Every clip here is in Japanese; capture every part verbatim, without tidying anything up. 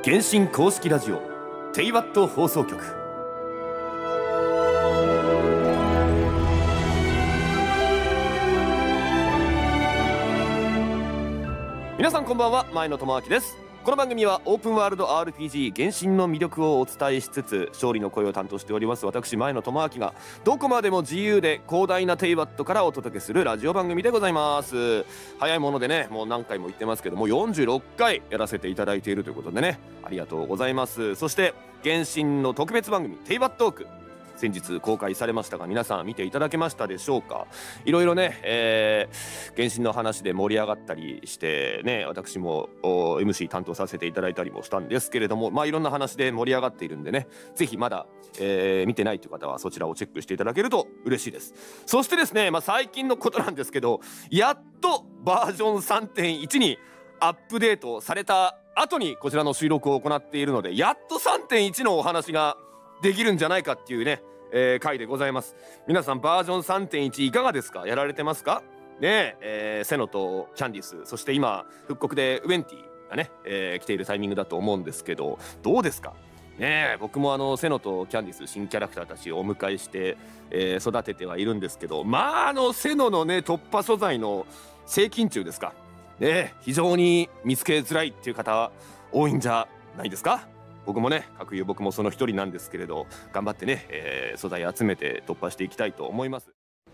原神公式ラジオテイワット放送局。皆さんこんばんは、前野智明です。この番組はオープンワールド アールピージー 原神の魅力をお伝えしつつ、勝利の声を担当しております私前野智明がどこまでも自由で広大なテイワットからお届けするラジオ番組でございます。早いものでね、もう何回も言ってますけどもよんじゅうろっかいやらせていただいているということでね、ありがとうございます。そして原神の特別番組テイワットーク、先日公開されましたが、皆さん見ていただけましたでしょうか。いろいろね、えー、原神の話で盛り上がったりしてね、私も エムシー 担当させていただいたりもしたんですけれども、まあいろんな話で盛り上がっているんでね、ぜひまだ、えー、見てないという方はそちらをチェックしていただけると嬉しいです。そしてですね、まあ、最近のことなんですけど、やっとバージョン さんてんいち にアップデートされた後にこちらの収録を行っているので、やっと さんてんいち のお話ができるんじゃないかっていうね、えー、回でございます。皆さんバージョン さんてんいち いかがですか？やられてますかねえ、えー、セノとキャンディス、そして今復刻でウェンティがね、えー、来ているタイミングだと思うんですけど、どうですかねえ。僕もあのセノとキャンディス新キャラクターたちをお迎えして、えー、育ててはいるんですけど、まああのセノのね突破素材の正金中ですかね、非常に見つけづらいっていう方多いんじゃないですか。僕もね、各有僕もその一人なんですけれど、頑張ってね、えー、素材集めて突破していきたいと思います。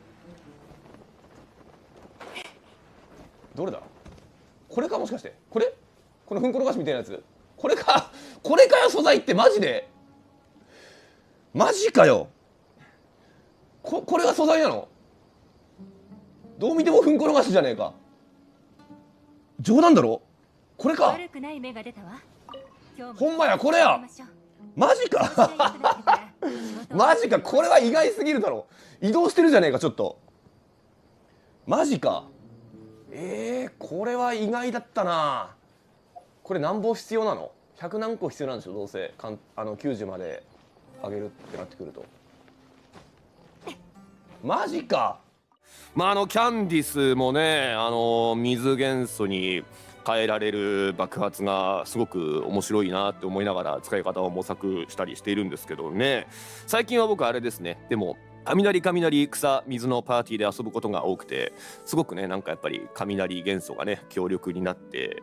どれだこれか、もしかしてこれこのふんころがしみたいなやつ、これかこれかよ、素材ってマジでマジかよ。ここれが素材なの？どう見てもふんころがしじゃねえか。冗談だろこれか。悪くない芽が出たわ。ほんまや、これや。マジかマジか、これは意外すぎるだろ。移動してるじゃねえか、ちょっとマジか。えー、これは意外だったな。これ何本必要なの？ひゃく何個必要なんでしょ、どうせかんあのきゅうじゅうまで上げるってなってくると。マジか。まああのキャンディスもね、あの水元素に変えられる爆発がすごく面白いなって思いながら使い方を模索したりしているんですけどね。最近は僕あれですね、でも雷雷草水のパーティーで遊ぶことが多くて、すごくねなんかやっぱり雷元素がね強力になって、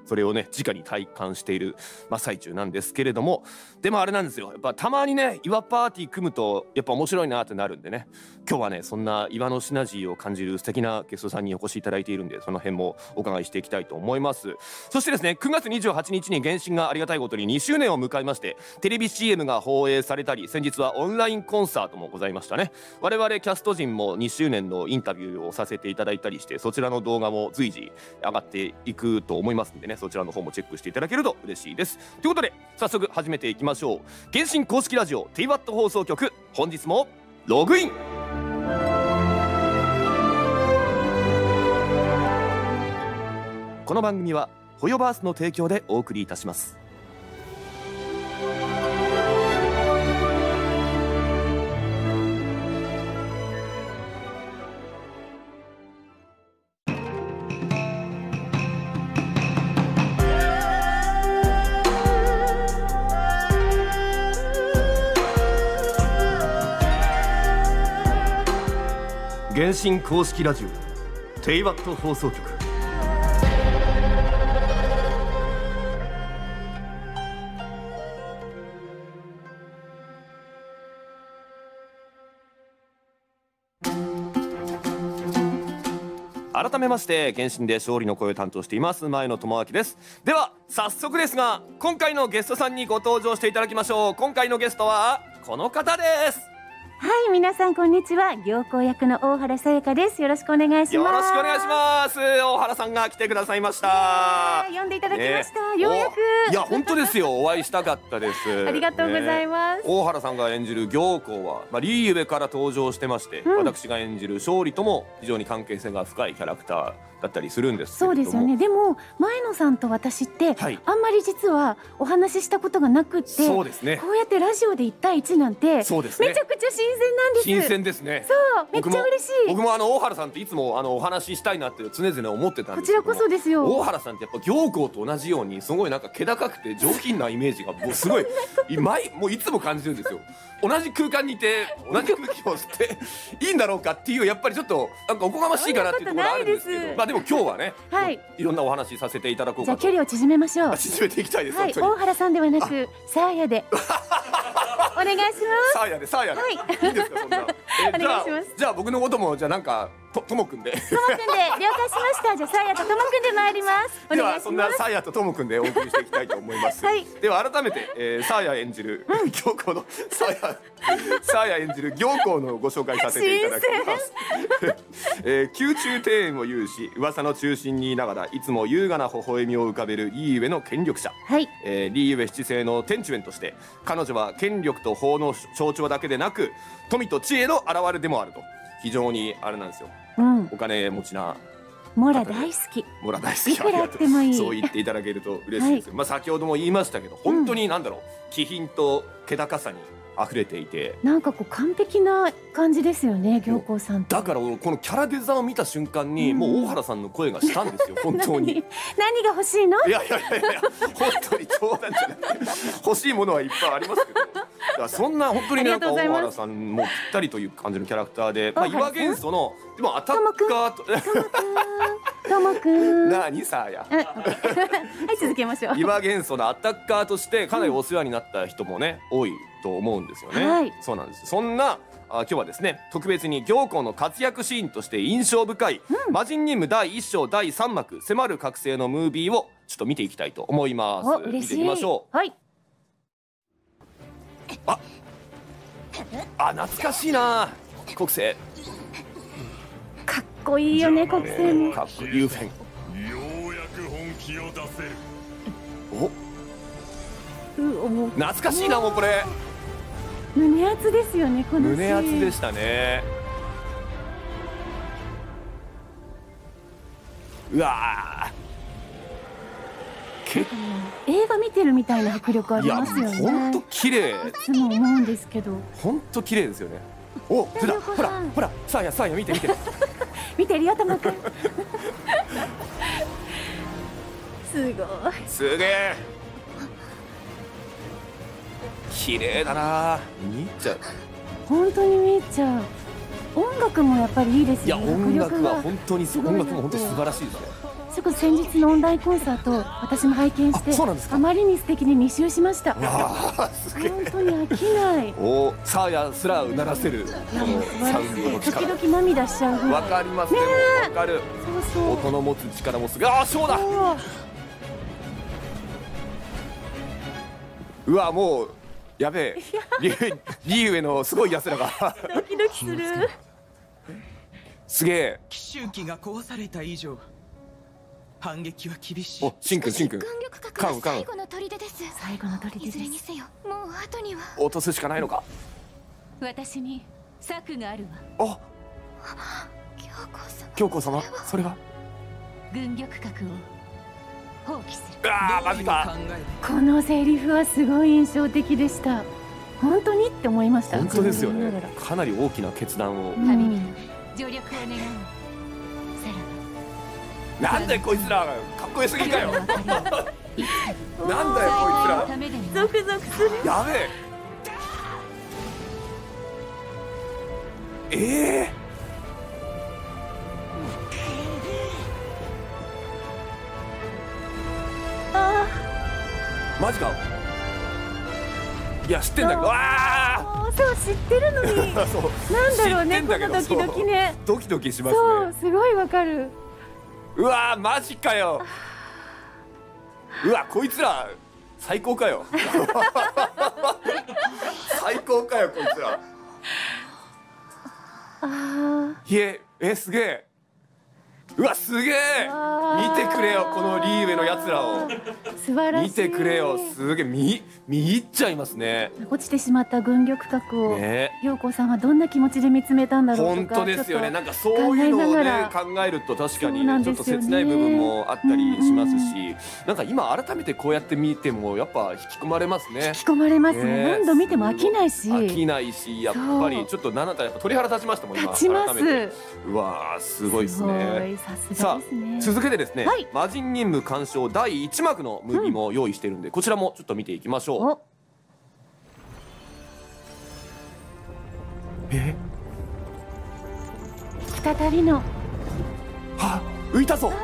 それをね直に体感している真っ最中なんですけれども、でもあれなんですよ、やっぱたまにね岩パーティー組むとやっぱ面白いなってなるんでね、今日はねそんな岩のシナジーを感じる素敵なゲストさんにお越しいただいているんで、その辺もお伺いしていきたいと思います。そしてですね、くがつにじゅうはちにちに原神がありがたいことににしゅうねんを迎えまして、テレビ シーエム が放映されたり、先日はオンラインコンサートもございましたね。我々キャスト陣もにしゅうねんのインタビューをさせていただいたりして、そちらの動画も随時上がっていくと思いますんでね、そちらの方もチェックしていただけると嬉しいです。ということで早速始めていきましょう。原神公式ラジオテイワット放送局、本日もログイン。この番組はホヨバースの提供でお送りいたします。原神公式ラジオテイワット放送局。改めまして原神で勝利の声を担当しています前野智明です。では早速ですが、今回のゲストさんにご登場していただきましょう。今回のゲストはこの方です。 はい、皆さんこんにちは。行幸役の大原さやかです。よろしくお願いします。 よろしくお願いします。大原さんが来てくださいました。 呼んでいただきました、ね、ようやく。 いや本当ですよ、お会いしたかったです。 ありがとうございます、 ね、大原さんが演じる行幸は、まあ、リーユベから登場してまして、うん、私が演じる勝利とも非常に関係性が深いキャラクターだったりするんですけれども。 そうですよね。でも前野さんと私って、 はい、 あんまり実はお話ししたことがなくって、 そうですね、 こうやってラジオでいち対いちなんて、そうですね、めちゃくちゃ新鮮なんです。 新鮮ですね。 そう、めっちゃ嬉しい。 僕もあの大原さんといつもあのお話ししたいなって常々思ってたんですけども、 こちらこそですよ。 大原さんってやっぱ行幸と同じようにすごいなんか気高くて上品なイメージがもうすごい毎もういつも感じるんですよ。同じ空間にいて同じ空気を吸っていいんだろうかっていう、やっぱりちょっとなんかおこがましいかなっていうところがあるんですけど、まあでも今日はね、はい、いろんなお話しさせていただこうかと。 じゃあ距離を縮めましょう。 縮めていきたいです。 はい、大原さんではなくサーヤでお願いします。 サーヤでサーヤで、はい、いいんですかそんな。えお願いします。 じゃあ僕のこともじゃあなんかとともくんで。ともくんで了解しました。じゃあサーヤとともくんで参ります。お願いします。 ではそんなサーヤとともくんでお送りしていきたいと思います。はい、では改めて、えー、サーヤ演じる行幸のサーヤサーヤ演じる行幸のご紹介させていただきます。えー、宮中庭園を有し噂の中心にいながらいつも優雅な微笑みを浮かべるリーウェの権力者、はい、えー、リーウェ七世の天中園として彼女は権力と法の象徴だけでなく富と知恵の表れでもあると。非常にあれなんですよ、うん、お金持ちなモラ大好き、 モラ大好き、 いくらあってもいい、 そう言っていただけると嬉しいです、はい、まあ先ほども言いましたけど本当に何だろう、うん、気品と気高さに溢れていて、 なんかこう完璧な感じですよね、行幸さんって。 だからこのキャラデザを見た瞬間に、うん、もう大原さんの声がしたんですよ本当に。 何が欲しいの？ いやいやいやいや本当に冗談じゃなくて欲しいものはいっぱいありますけど、だからそんな本当になんか大原さんもぴったりという感じのキャラクターで、まあ岩元素のでもアタッカーとともくんなあにさやはい続けましょう。 岩元素のアタッカーとしてかなりお世話になった人もね、うん、多いと思うんですよね、はい、そうなんです。そんなあ今日はですね特別に行幸の活躍シーンとして印象深い、うん、魔人任務だいいっ章だいさん幕迫る覚醒のムービーをちょっと見ていきたいと思います。見ていきましょう。はい、ああ懐かしいな国星。 かっこいいよね国星も。 かっこいいユーフェン。 ようやく本気を出せる。 お懐かしいなもうこれ。 胸熱ですよねこのシーン。 胸熱でしたね。うわ結構映画見てるみたいな迫力ありますよね。 本当綺麗。 いつも思うんですけど。 本当綺麗ですよね。お、ほらほらほら、さあやさあや見て見て。 見てるよたまくん。すごい。 すげえ。綺麗だな。見入っちゃう。 本当に見入っちゃう。音楽もやっぱりいいですよね。 いや音楽は本当に音楽も本当に素晴らしいですね。 そこ先日のオンラインコンサート私も拝見して、 あ, あまりに素敵に密集しました。本当に飽きない。 おサーヤすらうならせるこのサウンドの力。 時々涙しちゃうぐらい。 わかりますね。わかる。そうそう。音の持つ力もすごい。ああそうだ。うわもうやべえ。リーウェのすごい奴らが。 ドキドキする。 すげえ。 奇襲機が壊された以上反撃は厳しい。 お、シンくん、シンくん。カン、カン。 最後の砦です。最後の砦です。いずれにせよ、もう後には。 落とすしかないのか。 私に策があるわ。お。 行幸様。 行幸様、それは。 軍玉閣を放棄する。 ああ、マジか。 このセリフはすごい印象的でした。本当にって思いました。 本当ですよね。かなり大きな決断を。 旅に助力を願う。 なんだよこいつらかっこよすぎかよ。なんだよこいつらゾクゾクする。 やべえええー、あーマジか。いや知ってんだけど。ああそう知ってるのになんだろうねこのドキドキね。 ドキドキしますね。 そうすごいわかる。 うわーマジかよ。うわこいつら最高かよ。最高かよこいつら。 あいええすげえ。 うわすげえ、見てくれよこのリーウェのやつらを。 素晴らしい。 見てくれよ、すげえ見見入っちゃいますね。 落ちてしまった軍玉閣を、 ね、 陽子さんはどんな気持ちで見つめたんだろうとか。 本当ですよね。なんかそういうのをね考えると確かにちょっと切ない部分もあったりしますし、なんか今改めてこうやって見てもやっぱ引き込まれますね。 引き込まれますね。 ね、 何度見ても飽きないし。 飽きないし、やっぱりちょっとなんだったらやっぱ鳥肌立ちましたもん今。 立ちます。 改めてうわーすごいですね。さあ続けてですね、はい、魔人任務鑑賞だいいち幕のムービーも用意してるんで、うん、こちらもちょっと見ていきましょう。え再びのはあ、浮いたぞ。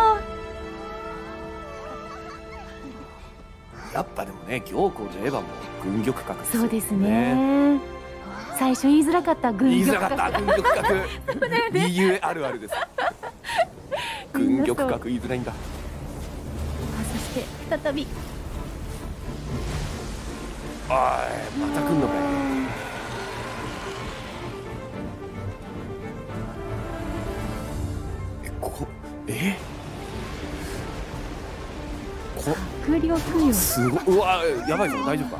やっぱでもね、行幸といえばもう軍玉閣ですよね。 そうですね。最初言いづらかった軍玉閣。言いづらかった軍玉閣。リーユーあるあるです。軍玉閣言いづらいんだ。 そして再び。 あい、また来んのかよ。え、ここ、え。 迫力よ。 すごい、うわ、やばいぞ、大丈夫か。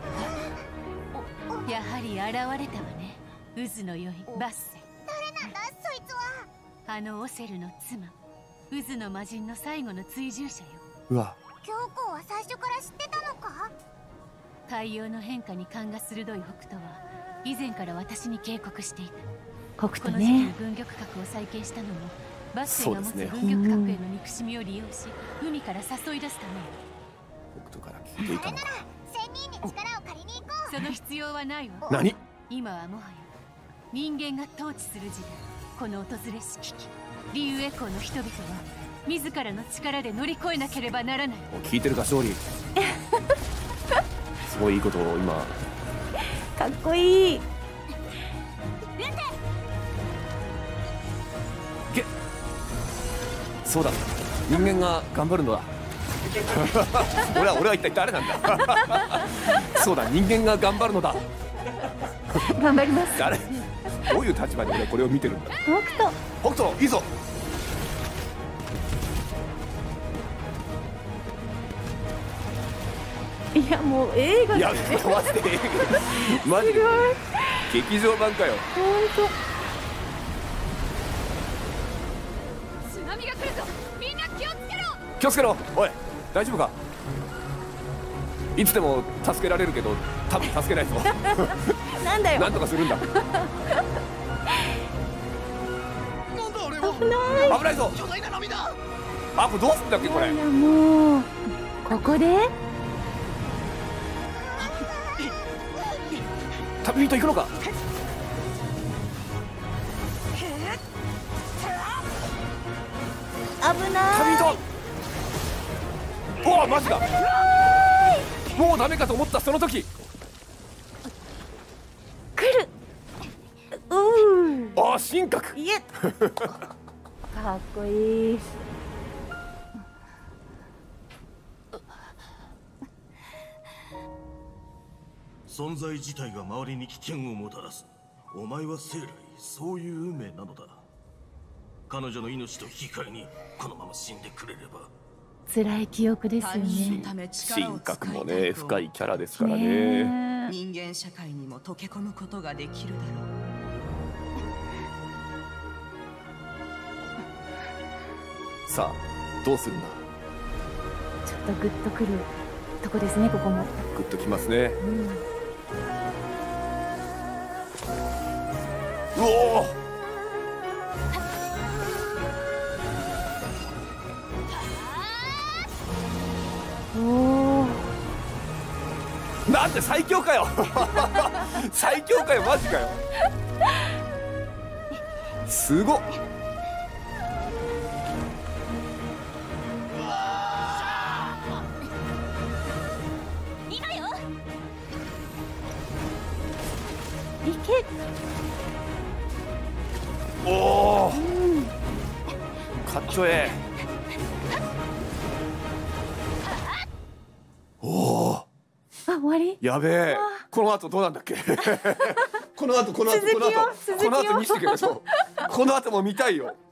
やはり現れたわね。渦の良いバッセ。 誰なんだそいつは。 あのオセルの妻、渦の魔人の最後の追従者よ。 うわ。 教皇は最初から知ってたのか。 海洋の変化に勘が鋭い北斗は以前から私に警告していた。北斗ね。 この時期に軍玉閣を再建したのもバッセが持つ軍玉閣への憎しみを利用し、海から誘い出すためよ。 北斗から聞いていたのか。 あれなら仙人に力を借りに行こう。 その必要はないわ。 何？ 今はもはや人間が統治する時代。この訪れし危機、リウエコーの人々は自らの力で乗り越えなければならない。 聞いてるか勝利。すごいいいことを今。 かっこいい。 げそうだ、人間が頑張るのだ。俺は俺は一体誰なんだ。そうだ、人間が頑張るのだ。 頑張ります。 誰？どういう立場で俺これを見てるんだ。 北斗。 北斗、いいぞ。 いやもう映画。 いやマジでマジで劇場版かよ。 本当。津波が来るぞ。みんな気をつけろ。 気をつけろ。おい、大丈夫か。いつでも助けられるけど多分助けないぞ。 なんだよ。 なんとかするんだ。 危ない。 危ないぞ。 巨大な波だ。 あ、これどうすんだっけこれ。 いやもうここで旅人行くのか。 危ない。 旅人。おお、マジか。もうダメかと思ったその時。 来る。うん。 ああ、神格。 いえ。かっこいい。 存在自体が周りに危険をもたらす。お前は生来そういう運命なのだ。彼女の命と引き換えにこのまま死んでくれれば。 辛い記憶ですよね。 神格もね、深いキャラですからね。 人間社会にも溶け込むことができるだろう。さあ、どうするんだ。 ちょっとグッとくるとこですね、ここも。 グッときますね。うん、うおー。 おー、なんで最強かよ。最強かよ、マジかよ。すごっ。 今よ。 いけ。 おお、うん、かっちょええ。おお、 あ、終わり。 やべえ。この後どうなんだっけ。この後この後この後この後見せてくれ。そう、この後も見たいよ。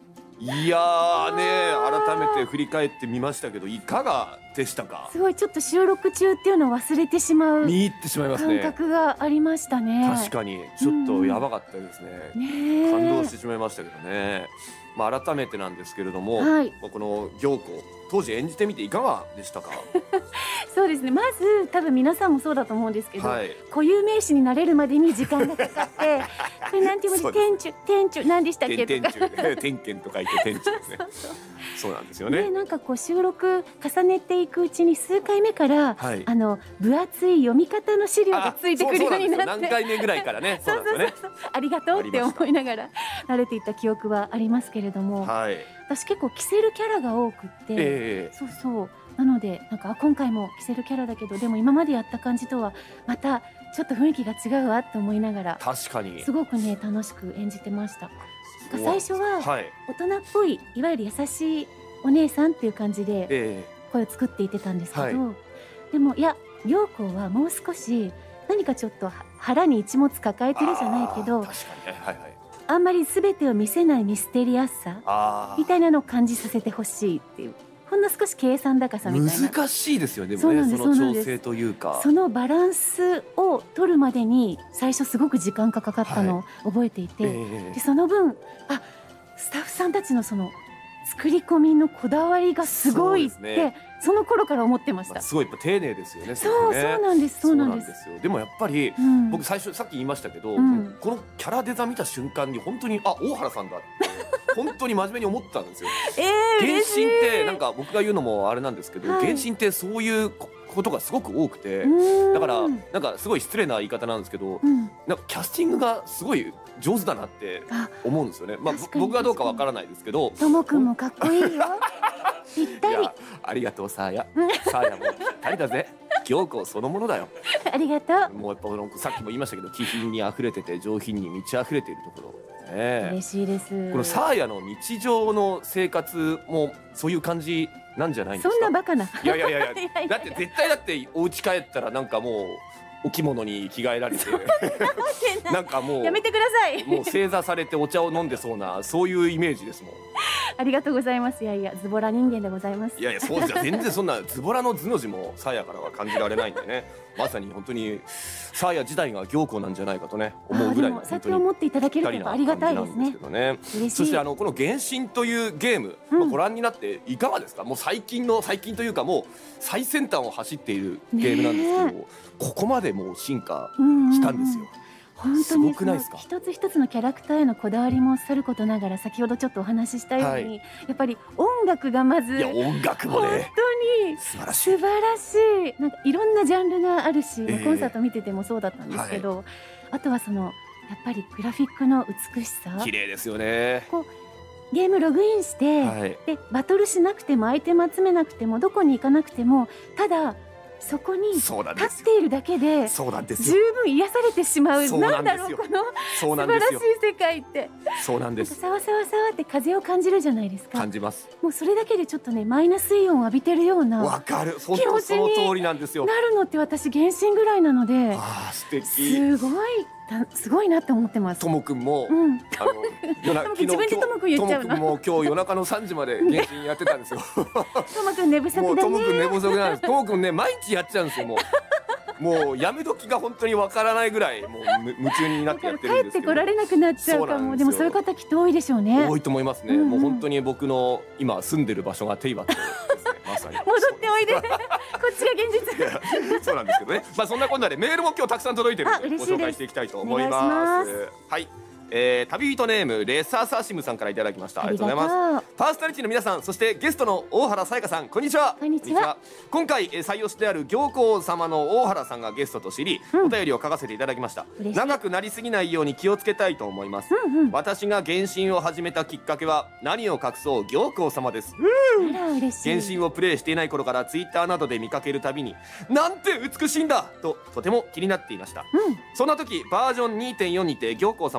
いやーね、改めて振り返ってみましたけど、いかがでしたか？ すごいちょっと収録中っていうのを忘れてしまう見入ってしまいますね。 感覚がありましたね。 確かにちょっとやばかったですね。 ねえ感動してしまいましたけどね。まあ改めてなんですけれども、 はいまあこの行幸当時演じてみていかがでしたか？ そうですね。まず多分皆さんもそうだと思うんですけど、 はい固有名詞になれるまでに時間がかかってこれなんていうそう文字、 です店主店主何でしたっけ天とか天中天剣と書いて天中ですね。そうなんですよね。 でなんかこう収録重ねていくうちに数回目から、 はいあの分厚い読み方の資料がついてくるようになって、 あそうそうなんですよ何回目ぐらいからね。そうなんですよね。 ありがとうって思いながら慣れていった記憶はありますけれども、 はい。 私結構着せるキャラが多くって、 ええそうそうなのでなんかあ今回も着せるキャラだけどでも今までやった感じとはまたちょっと雰囲気が違うわって思いながら確かに。 すごくね楽しく演じてました。なんか最初ははい。 大人っぽいいわゆる優しいお姉さんっていう感じでえ声を作っていってたんですけど、 はいでもいや陽子はもう少し何かちょっとは腹に一物抱ええてるじゃないけどあー確かにね。はいはい。 あんまり全てを見せないミステリアスさあみたいなのを感じさせてほしいっていうほんの少し計算高さあ。 みたいな難しいですよね。でそうなんもね、そのですそうなんです調整というか。 そのバランスを取るまでに最初すごく時間がかかったのを覚えていて、 ええでその分あスタッフさんたちのその作り込みのこだわりがすごいってそ,、 そうですねの頃から思ってました。 まあすごいやっぱ丁寧ですよね。 そうれねそうなんですそうなんですよ。でもやっぱり、 うん僕最初さっき言いましたけど、 うんこのキャラデザ見た瞬間に本当にあ大原さんだって本当に真面目に思ったんですよ。 えー、 原嬉しい神ってなんか僕が言うのもあれなんですけど、 はい原神ってそういうことがすごく多くて、 うんだからなんかすごい失礼な言い方なんですけど、 うんなんかキャスティングがすごい上手だなってあ思うんですよね。まあ確かに僕はどうかわからないですけど。 ともくんもかっこいいよぴったりいやありがとうサーヤ。サーヤもぴったりだぜ。行幸そのものだよ。 ありがとうもうやっぱこのさっきも言いましたけど気品に溢れてて上品に満ち溢れているところ、ね、 嬉しいです。 このサーヤの日常の生活もそういう感じなんじゃないんですか？ そんなバカな。 いやいやいやいやいやいやだって絶対だってお家帰ったらなんかもうお着物に着替えられてなんかもうやめてください。 もう正座されてお茶を飲んでそうなそういうイメージですもん。 ありがとうございます。いやいやズボラ人間でございます。 いやいやそうじゃ全然そんなズボラの図の字もサーヤからは感じられないんでね。まさに本当にサーヤ自体が行幸なんじゃないかとね思うぐらいのあーでもそうやって思っていただけるとやっぱありがたいですね。 ね。 嬉しい。 そしてあのこの原神というゲーム、 うんまあご覧になっていかがですか？もう最近の最近というかもう最先端を走っているゲームなんですけど、 ねここまでもう進化うんうんうんしたんですよ。 本当すにごくないですか？ その一つ一つのキャラクターへのこだわりもさることながら先ほどちょっとお話ししたように、 はいやっぱり音楽がまずいや音楽も本ね当に素晴らしい。 素晴らしいなんかいろんなジャンルがあるし、 ええコンサート見ててもそうだったんですけど、あとはそのやっぱりグラフィックの美しさ綺麗ですよね。 ゲームログインして、 はい。 でバトルしなくてもアイテム集めなくてもどこに行かなくてもただそこに立そうなんですよ。 っているだけでそうなんです十よ。 分癒されてしまうそうななんんですよだろうこのそう素晴らしいなんですよ。 世界ってそうなんです。 なんかさわさわさわって風を感じるじゃないですか。 感じます。 もうそれだけでちょっとねマイナスイオンを浴びてるようなわかる。本気持当そのちに通りなんですよ。 なるのって私原神ぐらいなのでああ素敵。 すごいたすごいなって思ってます。 ともくんも、 うん、 あの夜なともくん自分でともくん言っちゃうのともくんも今日夜中のさんじまで原神やってたんですよ。 ともくん寝不足もうだね。 ともくん寝不足なんです。ともくんね毎日やっちゃうんですよもう。もうやめ時が本当にわからないぐらいもうむ夢中になってやってるん帰っですけど。 てこられなくなっちゃうかも。 そうなんですよでもそういう方きっと多いでしょうね。 多いと思いますね。 うんうんもう本当に僕の今住んでる場所がテイバットですね。まさに。 戻っておいでこっちが現実。 そうなんですけどね。まあそんなこんなでメールも今日たくさん届いてるのでごあ嬉しいです紹介していきたいと思いお願ます。 いしはい。えー、旅人ネームレササシムさんからいただきました。ありがとうございます。パーソナリティの皆さん、そしてゲストの大原さやかさん、こんにちは。 こんにちは。 今回、えー採用してある行幸様の大原さんがゲストと知り、 うんお便りを書かせていただきました。 嬉しい長くなりすぎないように気をつけたいと思います。 うんうん。 私が原神を始めたきっかけは何を隠そう行幸様です。 あら嬉しい。 原神をプレイしていない頃からツイッターなどで見かけるたびになんて美しいんだととても気になっていました。 うん。 そんな時バージョン にてんよん にて行幸様の新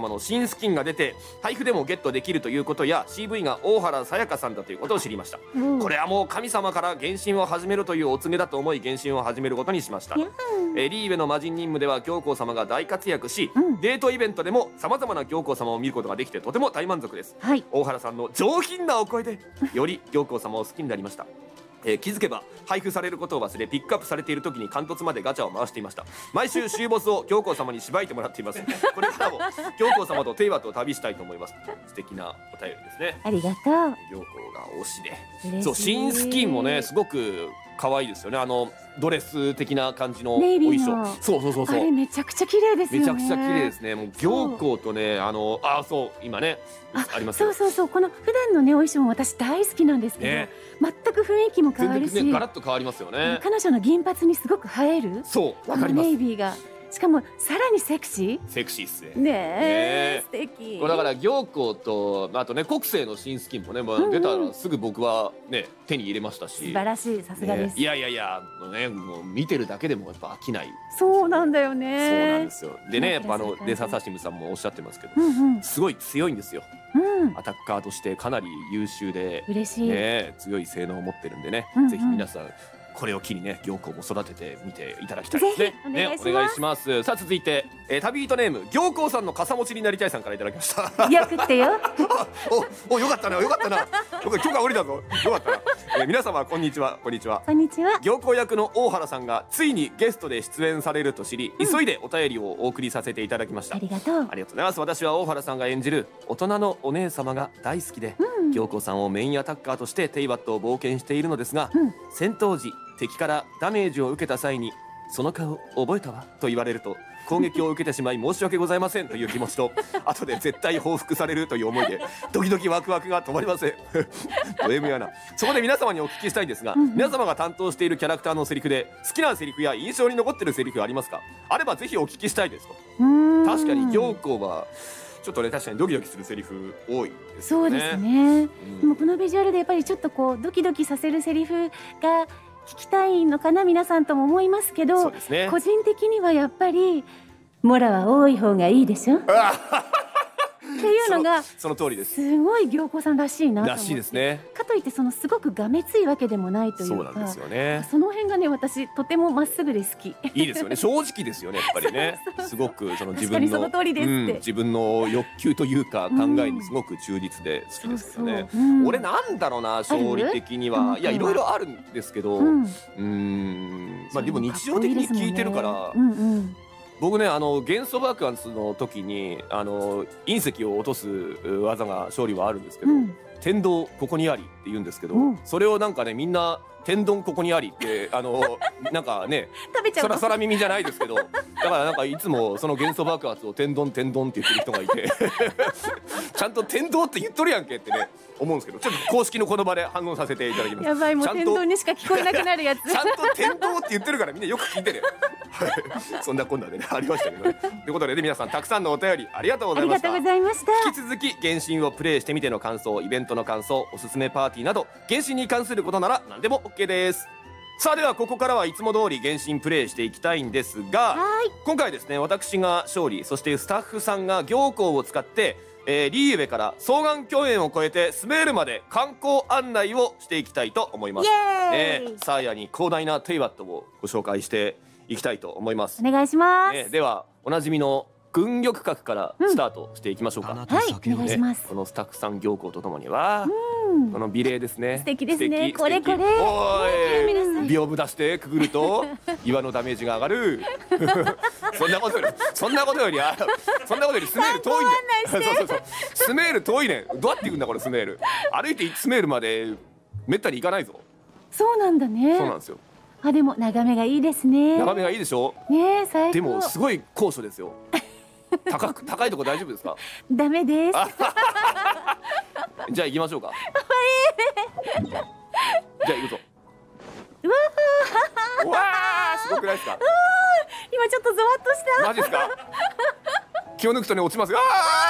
新スキンが出て配布でもゲットできるということや シーブイ が大原さやかさんだということを知りました、うん、これはもう神様から原神を始めるというお告げだと思い原神を始めることにしました、えー、リーウェの魔人任務では行幸様が大活躍し、うん、デートイベントでもさまざまな行幸様を見ることができてとても大満足です、はい、大原さんの上品なお声でより行幸様を好きになりましたえー、気づけば配布されることを忘れピックアップされている時に貫突までガチャを回していました。毎週終ボスを行幸様にしばいてもらっています。これからも行幸様とテイワと旅したいと思います。素敵なお便りですね。 ありがとう。 行幸が推しで、そう新スキンもねすごく可愛いですよね。あのドレス的な感じのお衣装、そうそうそうそう、 あれめちゃくちゃ綺麗ですよね。 めちゃくちゃ綺麗ですね。もう行幸とね、あのあそう今ねありますよ。そうそうそう、この普段のねお衣装も私大好きなんですけど、ね、全く雰囲気も変わるし、 全然ねガラッと変わりますよね。 彼女の銀髪にすごく映える。 そうわかります。 ネイビーがしかもさらにセクシー。 セクシーっすね。 ねえ、素敵。 これだから行幸とあとね国政の新スキンもね、まあ、出たらすぐ僕はね手に入れましたし。 素晴らしい、さすがです。 いやいやいやね、もう見てるだけでもやっぱ飽きない。 そうなんだよね。 そうなんですよ。でね、やっぱあのレササシムさんもおっしゃってますけど、すごい強いんですよ。アタッカーとしてかなり優秀で、 嬉しい。 ね、強い性能を持ってるんでね、ぜひ皆さん。これを機にね、行幸も育ててみていただきたいですね。ね、お願いします。さあ続いて、えー、旅人ネーム行幸さんの傘持ちになりたいさんからいただきました。 よくってよ。 お、お、よかったな、よかったな。僕許可下りたぞ。よかったな。えー、皆様こんにちは、こんにちは。 こんにちは。 行幸役の大原さんがついにゲストで出演されると知り、うん、急いでお便りをお送りさせていただきました。 ありがとう。 ありがとうございます。私は大原さんが演じる大人のお姉様が大好きで、うん、行幸さんをメインアタッカーとしてテイバットを冒険しているのですが、うん、戦闘時敵からダメージを受けた際にその顔覚えたわと言われると攻撃を受けてしまい申し訳ございませんという気持ちと後で絶対報復されるという思いでドキドキワクワクが止まりません。ド M やな。そこで皆様にお聞きしたいんですが、うん、皆様が担当しているキャラクターのセリフで好きなセリフや印象に残っているセリフありますか？あればぜひお聞きしたいですと。確かに行幸はちょっとね、確かにドキドキするセリフ多いですよね。 そうですね、うん、でもこのビジュアルでやっぱりちょっとこうドキドキさせるセリフが聞きたいのかな皆さんとも思いますけど、そうですね、個人的にはやっぱりモラは多い方がいいでしょっていうのがその通りです。 すごい行幸さんらしいなと思って。 らしいですね。 かといってそのすごくがめついわけでもないというか、 そうなんですよね。 その辺がね私とてもまっすぐで好き。いいですよね。正直ですよねやっぱりね。すごくその自分のその通りですって、うん、 自分の欲求というか考えにすごく忠実で好きですよね。俺なんだろうな勝利的には、いやいろいろあるんですけど、うん、うんまあでも日常的に聞いてるから。うんうん、僕ね、あの元素爆発の時にあの隕石を落とす技が勝利はあるんですけど、うん、天道ここにありって言うんですけど、うん、それをなんかねみんな天丼ここにありってあのなんかね食べちゃう空空耳じゃないですけど、だからなんかいつもその元素爆発を天丼天丼って言ってる人がいてちゃんと天丼って言っとるやんけってね思うんですけど、ちょっと公式の言葉で反応させていただきます。 やばい、もう天丼にしか聞こえなくなるやつちゃんと天丼って言ってるからみんなよく聞いてねそんなこんなでねありましたけどね。ということで、ね、皆さんたくさんのお便りありがとうございました。 ありがとうございました。 引き続き原神をプレイしてみての感想、イベントの感想、おすすめパーティーなど原神に関することなら何でも OK です。さあではここからはいつも通り原神プレイしていきたいんですが、今回ですね私が勝利、そしてスタッフさんが行幸を使って、えー、リーウェから双眼鏡園を越えてスメールまで観光案内をしていきたいと思います。えー、サーヤに広大なテイワットをご紹介していきたいと思います。 お願いします、 ね、ではおなじみの軍玉閣からスタートしていきましょうか。うん、 はい、お願いします。 このスタッフさん行幸とともには、うん、この美麗ですね。 素敵ですね。これこれ。 おい、屏風出してくぐると岩のダメージが上がる。そんなことより、そんなことより、あ、そんなことよりスメール遠いんだよ。そうそうそう。スメール遠いね。どうやって行くんだこれスメール。歩いてスメールまでめったに行かないぞ。 そうなんだね。 そうなんですよ。 あ、でも眺めがいいですね。 眺めがいいでしょ。 ね、最高。 でもすごい高所ですよ。高く高いとこ大丈夫ですか？ ダメです。 じゃあ行きましょうか。じゃあ行くぞ。 うわー、うわー、すごくないですか？ 今ちょっとゾワッとした。 マジですか？気を抜くとね落ちますよ。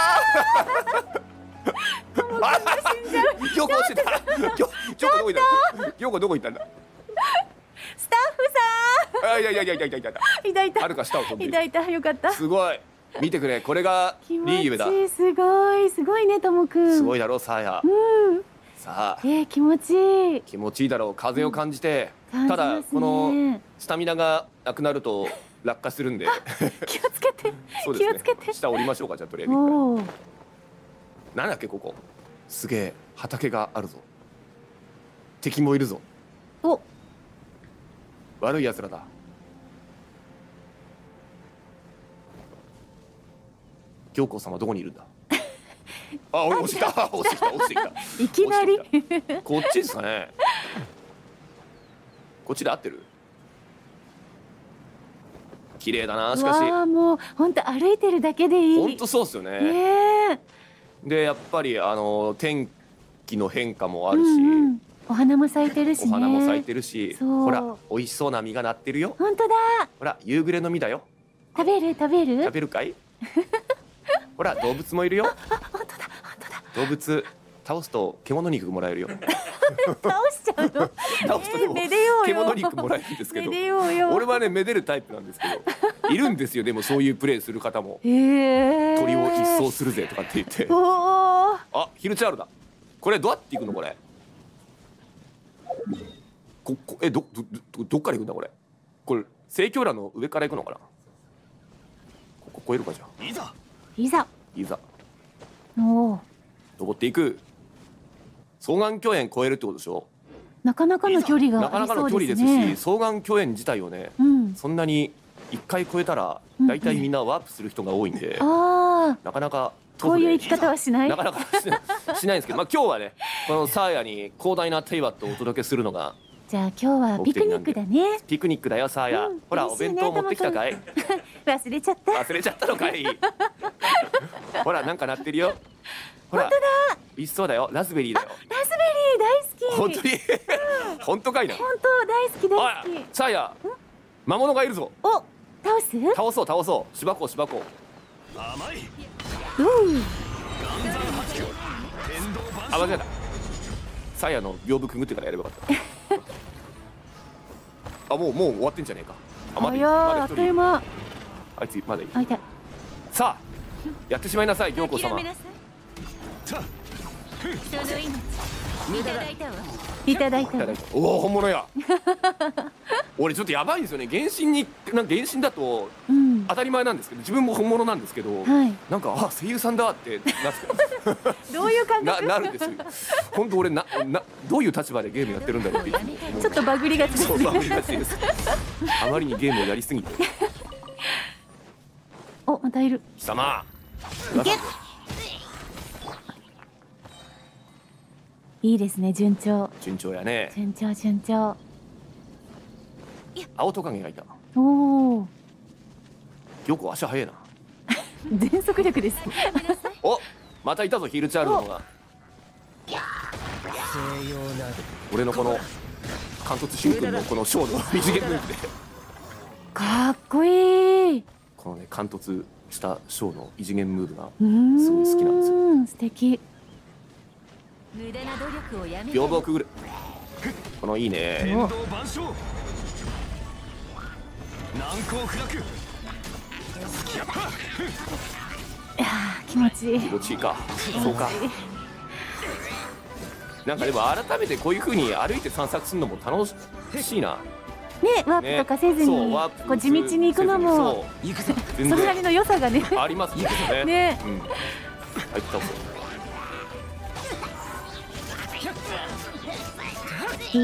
ああ、死んじゃう。行幸してた。行幸どこ行った？行幸どこ行ったんだ？ スタッフさん。 あ、いやいやいやいやいやいや。 いたいた。 はるか下を飛んで。 いたいた、よかった。 すごい。 見てくれ、これがリーユだ。 すごいすごいね、ともくん。 すごいだろう、サーヤ。 うん。 さあ、 えー、気持ちいい。 気持ちいいだろう、風を感じて。 うん、 ただこのスタミナがなくなると落下するんで気をつけて。 そうですね、 気をつけて。 下降りましょうか、じゃあとりあえず。なんだっけここ。すげえ畑があるぞ。敵もいるぞ。 お、 悪い奴らだ。行幸様どこにいるんだ。あ、落ちてきた落ちてきた落ちてきた。 いきなりこっちですかね。こっちで合ってる。綺麗だな。しかしわあ、もう本当歩いてるだけでいい。 本当そうですよね。 ねでやっぱりあの天気の変化もあるし、 うんうん、お花も咲いてるしね。 お花も咲いてるし、ほら美味しそうな実がなってるよ。 本当だ。 ほら夕暮れの実だよ。 食べる食べる食べるかい。ほら動物もいるよ。 あ、本当だ本当だ。 動物倒すと獣肉もらえるよ。 倒しちゃうの。 倒すとでも獣肉もらえるんですけど、俺はねめでるタイプなんですけど、いるんですよ。でもそういうプレーする方も、鳥を一掃するぜとかって言って。あ、ヒルチャールだ。これどうやって行くのこれ。ここえどどどどっから行くんだこれ。これ聖教欄の上から行くのかな。ここ越えるかじゃあ。 いざいざいざ。 おお。 登っていく。双眼巨園越えるってことでしょ。 なかなかの距離がありそうですね。 なかなかの距離ですし、双眼巨園自体をね、うん、そんなに一回越えたら大体みんなワープする人が多いんで、うんうん、なかなかこういう生き方はしない。 なかなかしないしないんですけど、まあ今日はねこのサーヤに広大なテイバットをお届けするのが。 じゃあ今日はピクニックだね。 ピクニックだよサーヤ、うん、ほら、ね、お弁当持ってきたかい。 忘れちゃった。 忘れちゃったのかい。ほらなんか鳴ってるよ。ほら本当だ。 美味しそうだよ。ラズベリーだよ。 ラズベリー大好き。 本当に本当かいな。 本当大好き大好き。 サーヤ、魔物がいるぞ。 お、倒す？ 倒そう倒そう。芝子芝子。 甘い。 うん。 あ、間違えた。サーヤの屏風くぐってからやればよかった。あ、もうもう終わってんじゃねえか。 あ、まだいい。あっという間。 あいつまだいい。 あ、いた。 さあやってしまいなさい行幸様。 いただいた。 おお本物や。俺ちょっとやばいんですよね。原神になんか原神だと当たり前なんですけど、自分も本物なんですけど、なんかあ声優さんだってなって。 どういう感覚？ なるんですよ。本当俺ななどういう立場でゲームやってるんだろうって。 ちょっとバグりがちですね。 バグりがちです。あまりにゲームをやりすぎて。 お、またいる。 貴様。 いいですね、順調。 順調やね。 順調順調。 青トカゲがいた。 おお。 よく足速いな。 全速力です。 お、またいたぞヒルチャールドが。俺のこの貫突瞬君のこのショーの二次元ムーブで。 かっこいい。 このね貫突したショーの異次元ムーブがすごい好きなんですよ。 素敵。 無駄な努力をやめ。 屏風をくぐる。このいいね。 天道万象。難攻不落。 いや気持ちいい。 気持ちいいか。そうか。なんかでも改めてこういう風に歩いて散策するのも楽しいな。 ね、ワープとかせずに、ね、こう地道に行くのもそれなりの良さがねありますね。 ね。 うん。入ったぞ。 うん。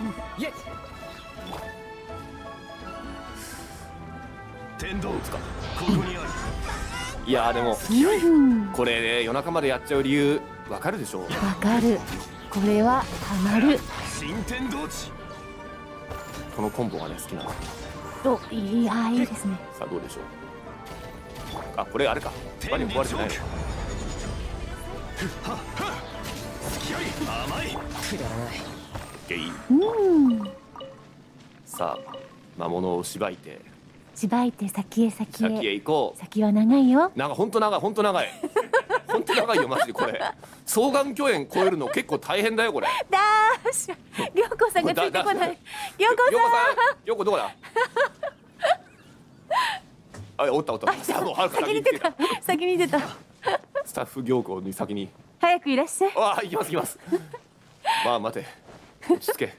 天道使ここにある。 いやでも、うん、これね夜中までやっちゃう理由わかるでしょう。わかる。これはハマる。 新天道地。 このコンボがね好きなの。 お、いい、あ、いいですね。 さあどうでしょう。あ、これあれか。バネ壊れてない。 甘い。くだらない。 ゲイ。 うん。 さあ魔物をしばいて。 しばいて先へ先へ。 先へ行こう。 先は長いよ。 なんか本当長い本当長い。本当長いよマジでこれ。双眼巨園越えるの結構大変だよこれ。 だーし。りょうこさんがついてこない。りょうこさん。 りょうこどこだ。 あ、おったおった。さあもうはるか先に出た。先に出た。 スタッフ行幸に先に。 早くいらっしゃい。 ああ、行きます行きます。まあ待て。落ち着け。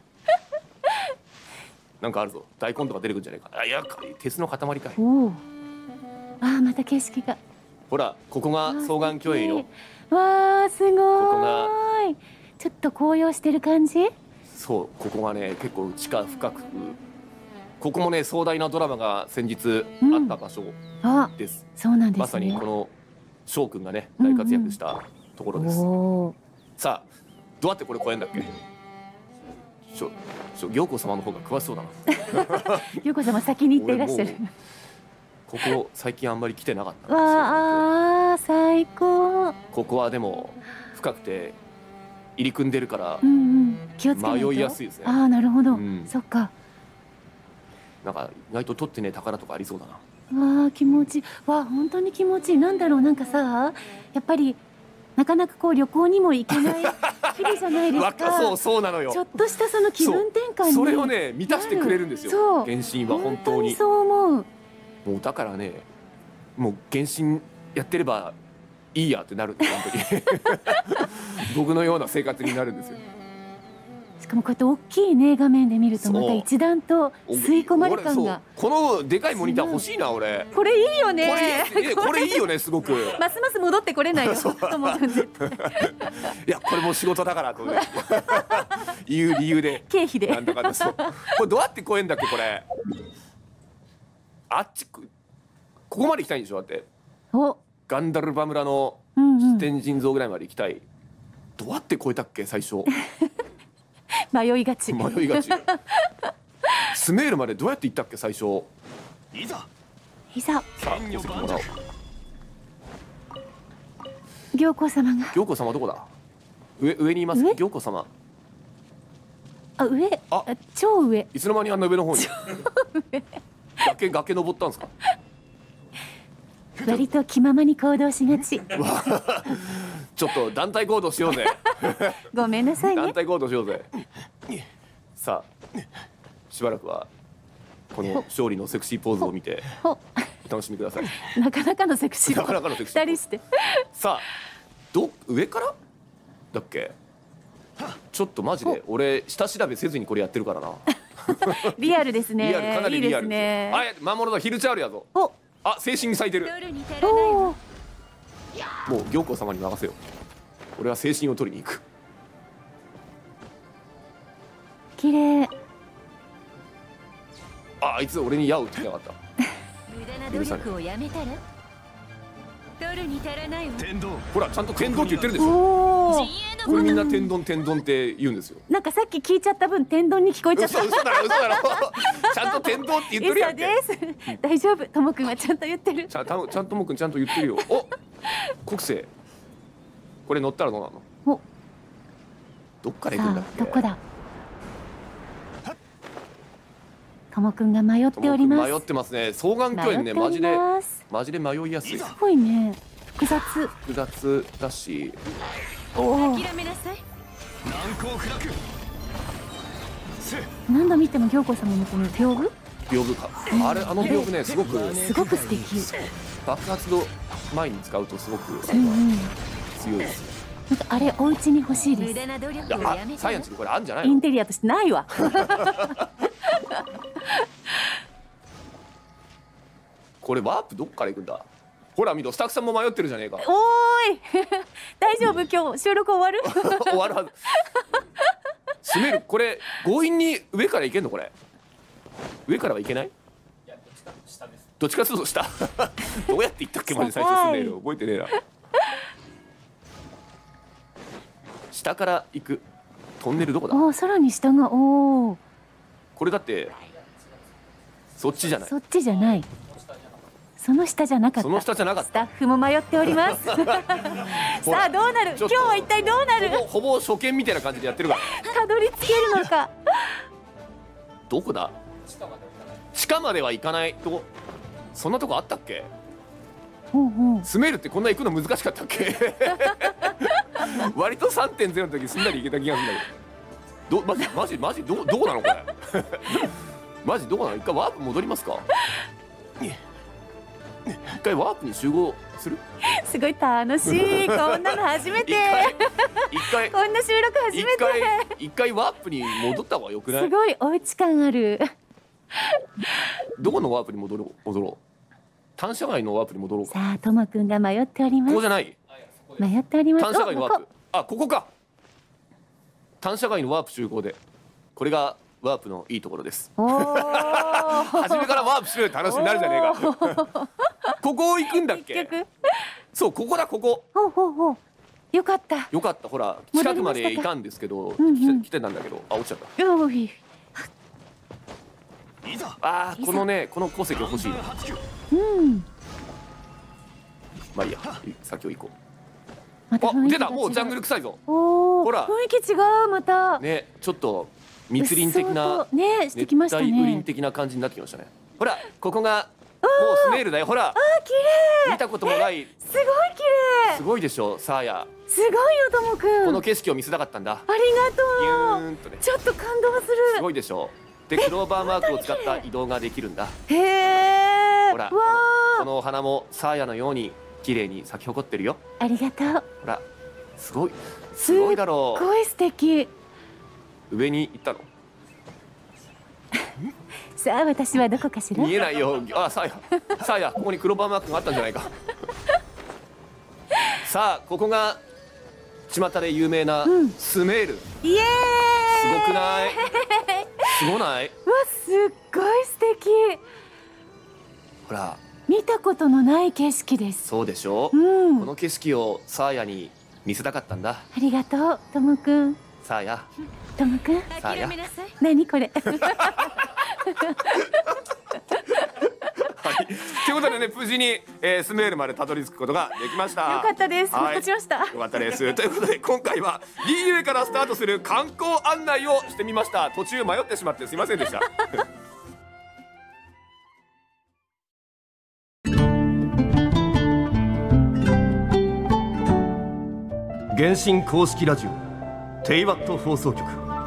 なんかあるぞ。大根とか出てくるんじゃないか。あ、いや、鉄の塊かい。 おお。ああ、また景色が。 ほら、ここが双眼鏡園よ。 わあ、すごい。 ここがちょっと紅葉してる感じ。 そう、ここがね、結構地下深く。ここもね、壮大なドラマが先日あった場所です。 うん、そうなんですね。 まさにこの翔くんがね、大活躍したところです。うんうん、さあ、どうやってこれ越えんだっけ。しょ、しょ、行幸様の方が詳しそうだな。 行幸様先に行っていらっしゃる。 ここ最近あんまり来てなかったんですよ。 わあ、最高。 ここはでも深くて入り組んでるから、 うんうん、気をつけないと迷いやすいですね。 ああ、なるほど、 うん、 そっか。 なんか意外と取ってね、宝とかありそうだな。 わあ、気持ちいい。わあ、本当に気持ちいい。なんだろう、なんかさ、やっぱりなかなかこう旅行にも行けない日々じゃないですか。 そうそうなのよ。 ちょっとしたその気分転換にそ, それをね満たしてくれるんですよ。 そう、 原神は本当にそう思う。 もうだからね、もう原神やってればいいやってなるんです、本当に。僕のような生活になるんですよ。 しかもこうやって大きいね、画面で見るとまた一段と吸い込まれ感が。 このでかいモニター欲しいな俺。 これいいよね。 これこれいいよね、すごく。 ますます戻ってこれないよと思うんで。 いや、これも仕事だからという理由で経費でなんだかんだ。そう、これどうやって越えんだっけこれ。あっち、ここまで行きたいんでしょ。だっておガンダルバ村の天神像ぐらいまで行きたい。どうやって越えたっけ最初。 迷いがち。 迷いがち。スメールまでどうやって行ったっけ最初。 いざいざ。 さあ、乗せてもらおう。 行幸様が。 行幸様どこだ。上上にいます。行幸様。 あ、上。あ、超上。 いつの間にあんな上の方に。崖崖登ったんですか。 割と気ままに行動しがち。 ちょっと団体行動しようぜ。 ごめんなさいね。 団体行動しようぜ。さあ、しばらくはこの勝利のセクシーポーズを見てお楽しみください。 なかなかのセクシー。 なかなかのセクシー。 二人して。 さあ、ど上からだっけ。ちょっとマジで俺下調べせずにこれやってるからな。 リアルですね。 リアル、かなりリアル。 いいですね。 あ、魔物だ、ヒルチャールやぞ。 お、 あ、精神に咲いてる。 お、 もう行幸様に任せよう。俺は精神を取りに行く。 綺麗。 あ、あいつ俺に矢を打ってなかった。 無駄な努力をやめたら取るに足らないわ。 天丼。 ほら、ちゃんと天丼って言ってるでしょ。 おお。 これみんな天丼天丼って言うんですよ。 なんかさっき聞いちゃった分天丼に聞こえちゃった。 嘘嘘だろ嘘だろ。ちゃんと天丼って言ってるやんけ。 嘘です。大丈夫。ともくんはちゃんと言ってる。 ちゃんちゃんともくんちゃんと言ってるよ。お、国政。これ乗ったらどうなの？お、どっから行くんだっけ？ どこだ？ともくんが迷っております。 迷ってますね。双眼鏡園ね、マジでマジで迷いやすい。 すごいね。複雑。 複雑だし。 おお。 諦めなさい。 難攻不落。 何度見ても行幸様のこの屏風？ 屏風か。あれ、あの屏風ね、すごくすごく素敵。 爆発の前に使うとすごく強いです。 なんかあれお家に欲しいです。 無駄な努力をいや、 やめサイエンスにこれあるんじゃないの？ インテリアとしてないわ。 これワープどっから行くんだ。ほら見ろ、スタッフさんも迷ってるじゃねえか。 おーい。大丈夫、今日収録終わる？ 終わるはず。閉める。これ強引に上から行けんのこれ。上からは行けない？いや、どっちかというと下。どうやって行ったっけまで最初進んでるの覚えてねえな。下から行くトンネルどこだ？ おお、さらに下が、おお。 これだってそっちじゃない。 そっちじゃない。その下じゃなかった。 その下じゃなかった。 スタッフも迷っております。さあどうなる？今日は一体どうなる？ ほぼ、ほぼ初見みたいな感じでやってるから。 たどり着けるのか。 どこだ？地下までは行かないとこ。そんなとこあったっけ？ ほうほう。 スメールってこんな行くの難しかったっけ？割と さんてんゼロ の時すんなり行けた気がするんだけど。どマジマジマジどどこなのこれ？マジどこなの？一回ワープ戻りますか？ 一回ワープに集合する。 すごい楽しい。こんなの初めて。 一回こんな収録初めて。 一回一回ワープに戻った方がよくない？ すごいおうち感ある。 どこのワープに戻ろう戻ろう。単車街のワープに戻ろうか。 さあともくんが迷っております。 ここじゃない。 迷っております。 単車街のワープ。あ、ここか。単車街のワープ集合で。これがワープのいいところです。 お初めからワープしろよって話になるじゃねえか。ここ行くんだっけ？そう、ここだ、ここ。 ほうほうほう。よかった。 よかった、ほら近くまでいたんですけど、 うんうん、 来てたんだけど、あ、落ちちゃった。 よい。 あー、このね、この鉱石欲しい。 うん。 まあいいや、先を行こう。 またあ、出た、もうジャングル臭いぞ。 おお、 ほら、 雰囲気違う、また。 ね、ちょっと密林的な、 ね、してきましたね。 熱帯雨林的な感じになってきましたね。ほら、ここがもうスメールだよ、ほら。 あー、綺麗。 見たこともない。 すごい綺麗。 すごいでしょ、サーヤ。 すごいよ、ともくん。 この景色を見せたかったんだ。 ありがとう。 ビューンとね。 ちょっと感動する。 すごいでしょ。で、クローバーマークを使った移動ができるんだ。 へえ。 ほら、このお花もサーヤのように綺麗に咲き誇ってるよ。 ありがとう。 ほら、すごい、すごいだろう。 すごい素敵。 上に行ったの。 さあ、私はどこかしら。 見えないよ。あ、サーヤ、サーヤ、ここにクローバーマークがあったんじゃないか。さあ、ここが巷で有名なスメール。 イエーイ。 すごくない？すごない？ うわ、すっごい素敵。 ほら、 見たことのない景色です。 そうでしょ。 うん、 この景色をサーヤに見せたかったんだ。 ありがとう、ともくん。 サーヤ、 ともくん、 サーヤ。 何これ。 はい、ということでね、無事に、えー、スメールまでたどり着くことができました。 よかったです。ほっとしました。 よかったです。ということで、今回は ディーユー からスタートする観光案内をしてみました。途中迷ってしまってすいませんでした。原神公式ラジオテイワット放送局。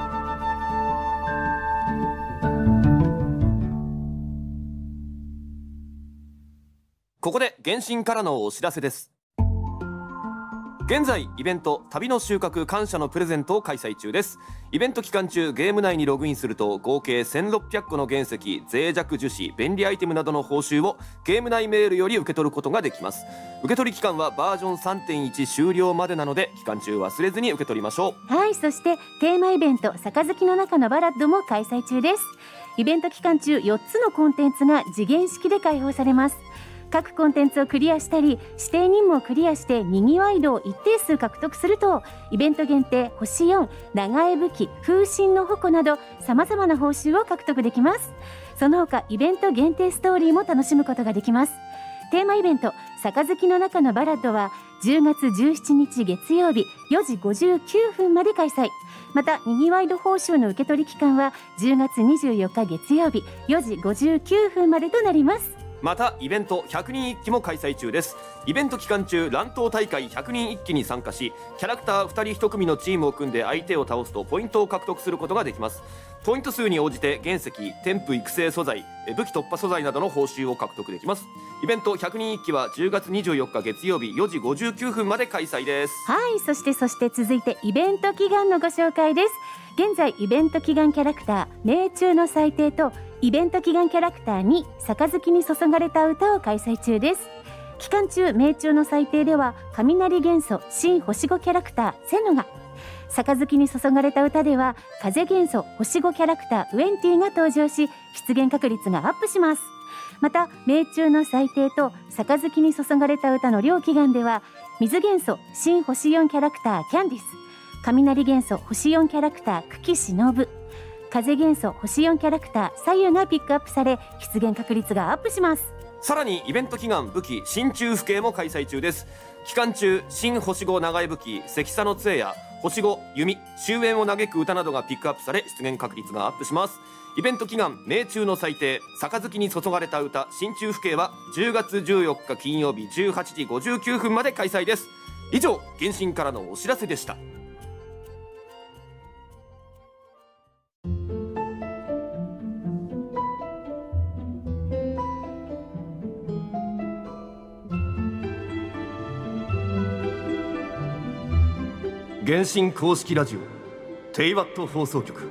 ここで原神からのお知らせです。現在イベント旅の収穫感謝のプレゼントを開催中です。イベント期間中、ゲーム内にログインすると合計せんろっぴゃっこの原石、脆弱樹脂、便利アイテムなどの報酬をゲーム内メールより受け取ることができます。受け取り期間はバージョン さんてんいち 終了までなので、期間中忘れずに受け取りましょう。はい、そしてテーマイベント杯の中のバラッドも開催中です。イベント期間中、よっつのコンテンツが次元式で開放されます。各コンテンツをクリアしたり、指定任務をクリアしてにぎわい度を一定数獲得すると、イベント限定星よん、長江武器、風神の矛など様々な報酬を獲得できます。その他イベント限定ストーリーも楽しむことができます。テーマイベント杯の中のバラッドはじゅうがつじゅうしちにち月曜日よじごじゅうきゅうふんまで開催。またにぎわい度報酬の受け取り期間はじゅうがつにじゅうよっか月曜日よじごじゅうきゅうふんまでとなります。 またイベントひゃくにん一揆も開催中です。イベント期間中、乱闘大会ひゃくにん一揆に参加し、キャラクターふたりいち組のチームを組んで相手を倒すとポイントを獲得することができます。ポイント数に応じて原石、添付育成素材、武器突破素材などの報酬を獲得できます。イベントひゃくにん一揆はじゅうがつにじゅうよっか月曜日よじごじゅうきゅうふんまで開催です。 はい、そしてそして続いてイベント祈願のご紹介です。現在イベント祈願キャラクター命中の祭典とイベント祈願キャラクターに杯に注がれた歌を開催中です。期間中、命中の祭典では雷元素新星ごキャラクターセノが、杯に注がれた歌では風元素星ごキャラクターウェンティが登場し、出現確率がアップします。また命中の祭典と杯に注がれた歌の両祈願では水元素新星よんキャラクターキャンディス、雷元素星よんキャラクター久喜忍、風元素星よんキャラクター左右がピックアップされ、出現確率がアップします。 さらにイベント祈願武器新中府警も開催中です。期間中、新星ご長江武器関佐の杖や星ご弓終焉を嘆く歌などがピックアップされ、出現確率がアップします。イベント祈願命中の祭典杯に注がれた歌新中府警はじゅうがつじゅうよっか金曜日じゅうはちじごじゅうきゅうふんまで開催です。以上、原神からのお知らせでした。 原神公式ラジオテイワット放送局。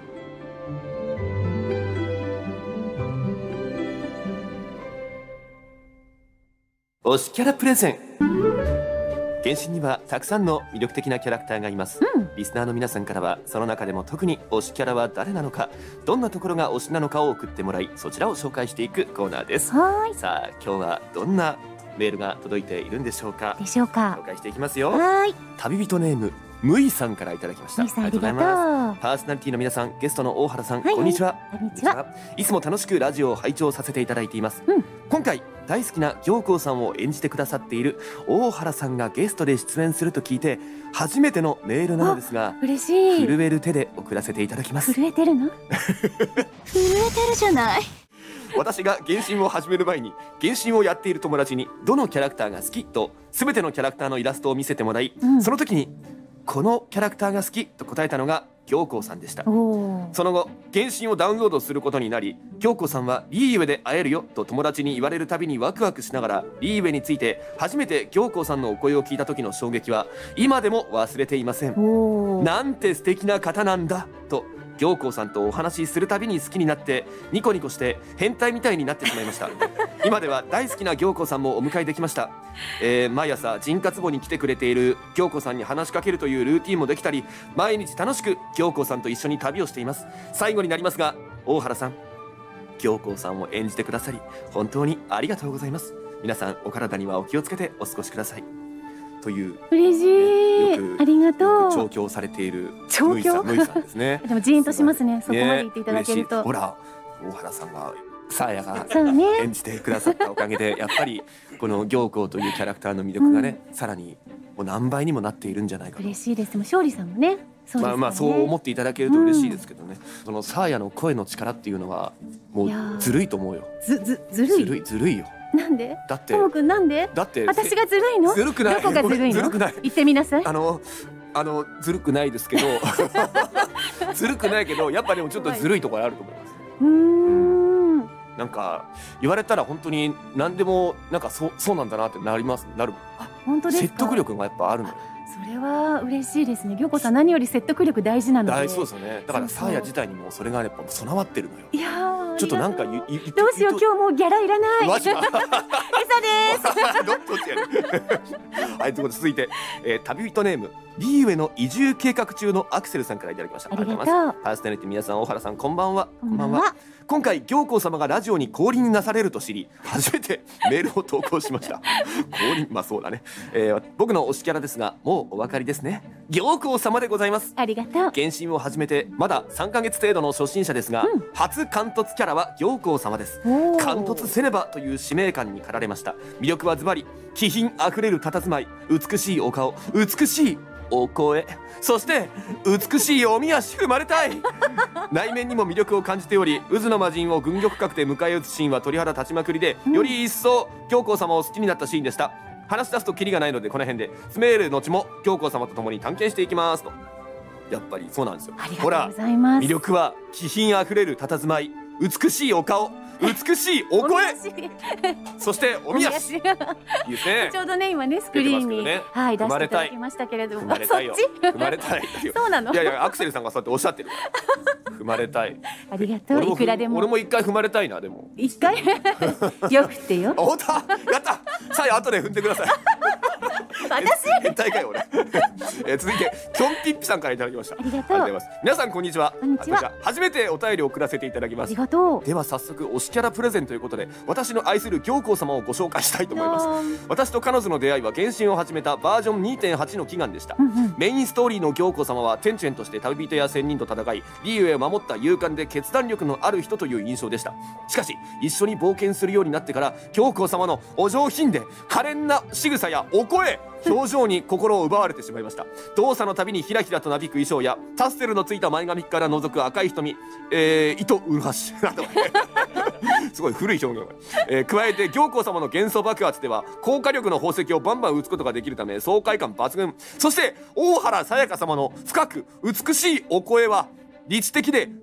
推しキャラプレゼン。原神にはたくさんの魅力的なキャラクターがいます、うん、リスナーの皆さんからはその中でも特に推しキャラは誰なのか、どんなところが推しなのかを送ってもらい、そちらを紹介していくコーナーです。はい、さあ今日はどんなメールが届いているんでしょうか。 でしょうか。 紹介していきますよ。はい、旅人ネームむいさんからいただきました。ありがとうございます。パーソナリティの皆さん、ゲストの大原さん、はいはい、こんにちは。 こんにちは。 いつも楽しくラジオを拝聴させていただいています、うん、今回大好きな行幸さんを演じてくださっている大原さんがゲストで出演すると聞いて初めてのメールなのですが、 嬉しい。 震える手で送らせていただきます。 震えてるの震えてるじゃない。 私が原神を始める前に原神をやっている友達にどのキャラクターが好きと全てのキャラクターのイラストを見せてもらい、うん、その時にこのキャラクターが好きと答えたのが行幸さんでした。その後原神をダウンロードすることになり、行幸さんはリーウェで会えるよと友達に言われるたびにワクワクしながら、リーウェについて初めて行幸さんのお声を聞いた時の衝撃は今でも忘れていません。なんて素敵な方なんだと行幸さんとお話しするたびに好きになってニコニコして変態みたいになってしまいました。今では大好きな行幸さんもお迎えできました、えー、毎朝陣活簿に来てくれている行幸さんに話しかけるというルーティンもできたり、毎日楽しく行幸さんと一緒に旅をしています。最後になりますが大原さん、行幸さんを演じてくださり本当にありがとうございます。皆さんお体にはお気をつけてお過ごしくださいという。 嬉しい、よくありがとう。 調教されている調教むいさんですね。 でもジーンとしますね、そこまで言っていただけると。 ほら大原さんがサーヤが演じてくださったおかげで、やっぱりこの行幸というキャラクターの魅力がね、うん、さらにもう何倍にもなっているんじゃないかと。 嬉しいです。もう勝利さんもね、そうですね。 まあまあそう思っていただけると嬉しいですけどね、うん、そのサーヤの声の力っていうのはもうずるいと思うよ。 ずずずるい。 ずるいずるいよ。 なんで？ だってともくんなんで？ だって私がずるいの？ ずるくない。 どこがずるいの？ ずるくない。 言ってみなさい。 あのあのずるくないですけどずるくないけどやっぱでもちょっとずるいところあると思います。うーん、なんか言われたら本当に何でもなんかそうそうなんだなってなりますなる。 あ、本当ですか？ 説得力がやっぱあるの。 それは嬉しいですね。行幸さん何より説得力大事なので。 大そうですよね。だからサーヤ自体にもそれがやっぱ備わってるのよ。 いやちょっとなんか言言どうしよう、今日もうギャラいらない。 マジか。 餌です。 どっちやね。はい、ということで続いて、えー、旅人ネームリーウェの移住計画中のアクセルさんからいただきました。 ありがとうございます。 パーソナリティ皆さん、大原さん、こんばんは。こんばんは。今回行幸様がラジオに降臨なされると知り初めてメールを投稿しました。降臨、まあそうだね、えー、僕の推しキャラですがもうお分かりですね。行幸様でございます。 ありがとう。 原神を始めてまださんかげつ程度の初心者ですが、うん、初貫突キャラは行幸様です。貫突せねばという使命感に駆られました。魅力はズバリ気品あふれる佇まい、美しいお顔、美しいお声、そして美しいおみ足踏まれたい。内面にも魅力を感じており、渦の魔人を軍玉閣で迎え撃つシーンは鳥肌立ちまくりで、より一層行幸様を好きになったシーンでした。話し出すとキリがないのでこの辺でスメールのちも行幸様と共に探検していきますと。やっぱりそうなんですよ。ほら魅力は気品あふれる佇まい、美しいお顔、美しいお声そしておみ足いいですね。 ちょうどね今ねスクリーンに、ね、はい出していただきましたけれども、 踏まれたいよ。踏まれたい。 そうなの？ いやいやアクセルさんがそうやっておっしゃってるから踏まれたい。 ありがとう。いくらでも俺も一回踏まれたいな。でも一回よくてよ。 おたやったさあ後で踏んでください。 私変態かよ俺。えー、続いてキョンピッピさんからいただきました。 ありがとうございます。皆さんこんにちは。 こんにちは。 初めてお便りを送らせていただきます。 ありがとう。 では早速推しキャラプレゼンということで私の愛する行幸様をご紹介したいと思います。私と彼女の出会いは原神を始めたバージョン にてんはち の祈願でした。うんうん、メインストーリーの行幸様は天誅として旅人や仙人と戦いリーウェイを守った勇敢で決断力のある人という印象でした。しかし一緒に冒険するようになってから行幸様のお上品で可憐な仕草やお声表情に心を奪われてしまいました。動作のたびにひらひらとなびく衣装やタッセルのついた前髪から覗く赤い瞳、えー、糸うるはしなどすごい古い表現、えー、加えて行幸様の元素爆発では高火力の宝石をバンバン撃つことができるため爽快感抜群。そして大原さやか様の深く美しいお声は理知的で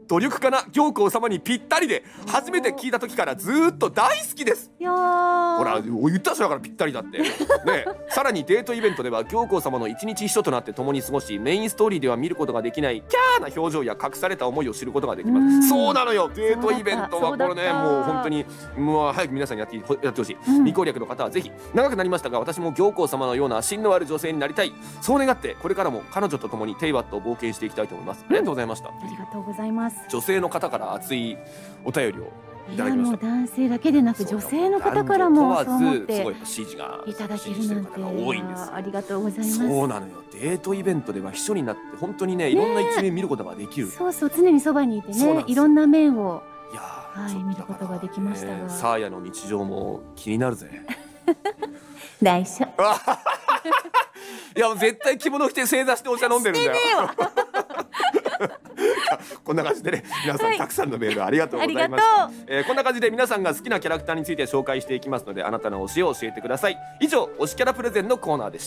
努力家な行幸様にぴったりで、初めて聞いた時からずーっと大好きです。 いやー、 ほら言った人だからぴったりだってね。さらにデートイベントでは行幸様の一日一緒となって共に過ごし、メインストーリーでは見ることができないキャーな表情や隠された思いを知ることができます。そうなのよ、デートイベントはこれね、もう本当にもう早く皆さんにやってやってほしい、うん、未攻略の方はぜひ。長くなりましたが、私も行幸様のような芯のある女性になりたい、そう願ってこれからも彼女と共にテイバットを冒険していきたいと思います。ありがとうございました。 ありがとうございます。 女性の方から熱いお便りをいただきました。 いや、もう男性だけでなく女性の方からもそう思ってすごい支持がいただけるなんて多いんです。 ありがとうございます。 そうなのよ、デートイベントでは秘書になって本当にね、いろんな一面見ることができる、ね、 そうそう、常にそばにいてね、いろんな面をいや、 はい、見ることができましたが、 サーヤの日常も気になるぜ。 内緒。 いや、絶対着物着て正座してお茶飲んでるんだよ。こんな感じでね、皆さん、はい、たくさんのメールありがとうございました。えー、こんな感じで皆さんが好きなキャラクターについて紹介していきますので、あなたの推しを教えてください。以上、推しキャラプレゼンのコーナーでした。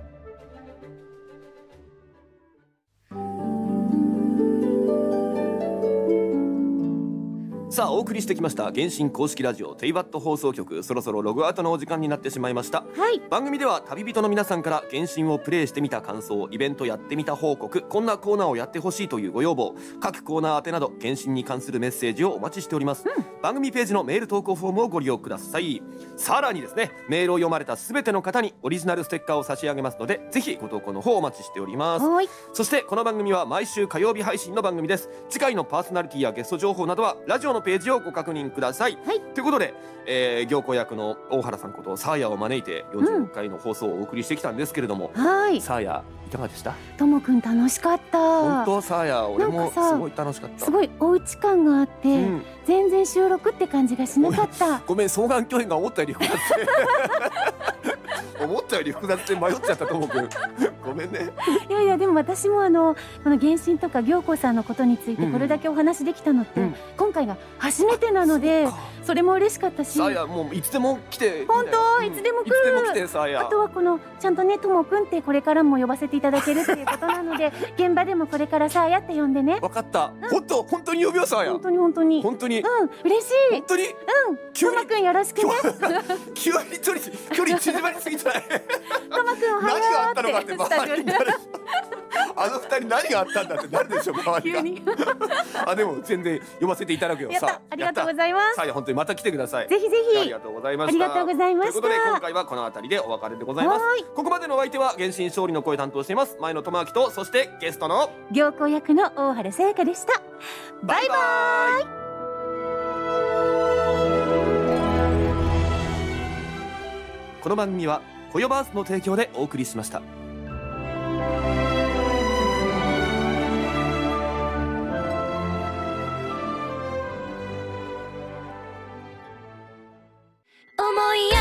さあ、お送りしてきました原神公式ラジオテイバット放送局、そろそろログアウトのお時間になってしまいました。 はい、 番組では旅人の皆さんから原神をプレイしてみた感想、イベントやってみた報告、こんなコーナーをやってほしいというご要望、各コーナー宛てなど原神に関するメッセージをお待ちしております。うん、番組ページのメール投稿フォームをご利用ください。さらにですね、メールを読まれた全ての方にオリジナルステッカーを差し上げますので、ぜひご投稿の方お待ちしております。 はい、 そしてこの番組は毎週火曜日配信の番組です。次回のパーソナリティやゲスト情報などはラジオのページをご確認ください。 はい、 ということで、えー、行幸役の大原さんことサーヤを招いてよんじゅうろっかいの放送をお送りしてきたんですけれども、 うん、はい、 サーヤいかがでした？ ともくん楽しかった。 本当、サーヤ俺もすごい楽しかった。 すごいおうち感があって、うん、全然収録って感じがしなかった。 ごめん、双眼鏡が思ったより複雑で思ったより複雑で迷っちゃったともくんごめんね。 いやいや、でも私もあのこの原神とか行幸さんのことについてこれだけお話できたのって、うん、今回が初めてなので、それも嬉しかったし、 サーヤもういつでも来ていいんだよ。 本当、いつでも来る。いつでも来て、サーヤ。あとはこのちゃんとね、ともくんってこれからも呼ばせていただけるっていうことなので現場でもこれからサーヤって呼んでね。 分かった。本当本当に呼ぶよ、サーヤ。 本当に本当に本当に。 うん、嬉しい。 本当に。 うん。ともくんよろしくね。 急に距離距離縮まりすぎてない。 ともくんおはよう。 何があったのかって周りになる。あの二人何があったんだってなるでしょ、周りが。あ、でも全然読ませていただくよ。 さあ、ありがとうございます。 さあ、本当にまた来てください。 ぜひぜひ。 ありがとうございました。 ありがとうございました。 ということで今回はこの辺りでお別れでございます。ここまでのお相手は原神勝利の声担当しています前野智明と、そしてゲストの行幸役の大原さやかでした。バイバイ。 この番組はコヨバースの提供でお送りしました。 思い